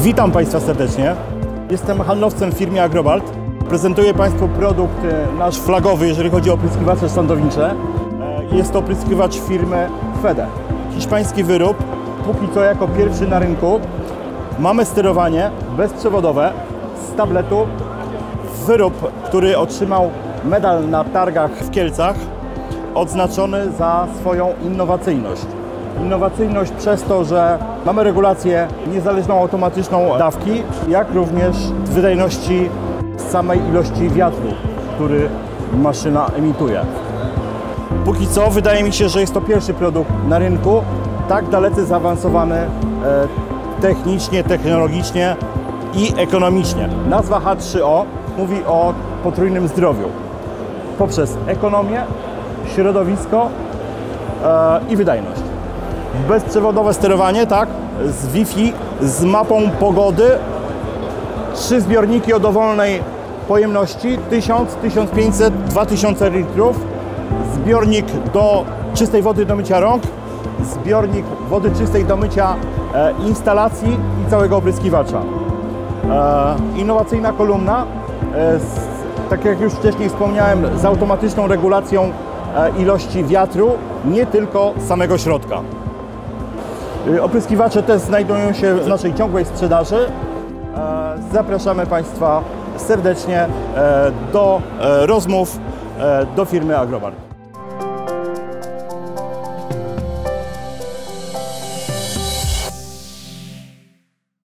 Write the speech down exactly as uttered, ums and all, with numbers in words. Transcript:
Witam Państwa serdecznie. Jestem handlowcem w firmie Agrobalt. Prezentuję Państwu produkt nasz flagowy, jeżeli chodzi o opryskiwacze sądownicze. Jest to opryskiwacz firmy Fede. Hiszpański wyrób, póki co jako pierwszy na rynku. Mamy sterowanie bezprzewodowe z tabletu. Wyrób, który otrzymał medal na targach w Kielcach, odznaczony za swoją innowacyjność. Innowacyjność przez to, że mamy regulację niezależną, automatyczną dawki, jak również wydajności samej ilości wiatru, który maszyna emituje. Póki co wydaje mi się, że jest to pierwszy produkt na rynku tak dalece zaawansowany e, technicznie, technologicznie i ekonomicznie. Nazwa H trzy O mówi o potrójnym zdrowiu poprzez ekonomię, środowisko e, i wydajność. Bezprzewodowe sterowanie, tak, z Wi-Fi, z mapą pogody, trzy zbiorniki o dowolnej pojemności tysiąc, tysiąc pięćset, dwa tysiące litrów, zbiornik do czystej wody do mycia rąk, zbiornik wody czystej do mycia e, instalacji i całego opryskiwacza. E, innowacyjna kolumna, e, z, tak jak już wcześniej wspomniałem, z automatyczną regulacją e, ilości wiatru, nie tylko samego środka. Opryskiwacze te znajdują się w naszej ciągłej sprzedaży. Zapraszamy Państwa serdecznie do rozmów do firmy Agrobalt.